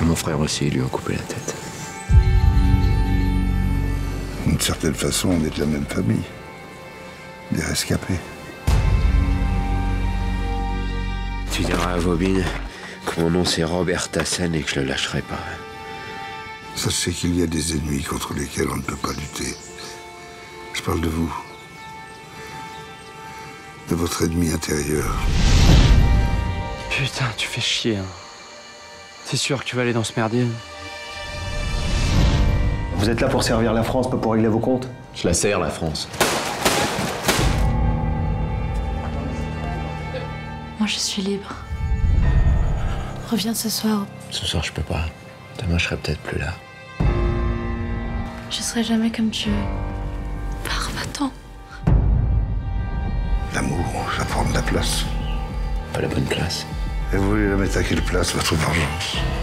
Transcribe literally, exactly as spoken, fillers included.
Mon frère aussi, ils lui ont coupé la tête. D'une certaine façon, on est de la même famille. Des rescapés. Tu diras à Vobine que mon nom c'est Robert Tassen et que je le lâcherai pas. Sachez qu'il y a des ennemis contre lesquels on ne peut pas lutter. Je parle de vous. De votre ennemi intérieur. Putain, tu fais chier, hein. C'est sûr que tu vas aller dans ce merdier. Vous êtes là pour servir la France, pas pour régler vos comptes? Je la sers, la France. Moi, je suis libre. Reviens ce soir. Ce soir, je peux pas. Demain, je serai peut-être plus là. Je serai jamais comme tu veux. Pars, va-t'en. L'amour, ça prend de la place. Pas la bonne place. Et vous voulez la mettre à quelle place, votre vengeance?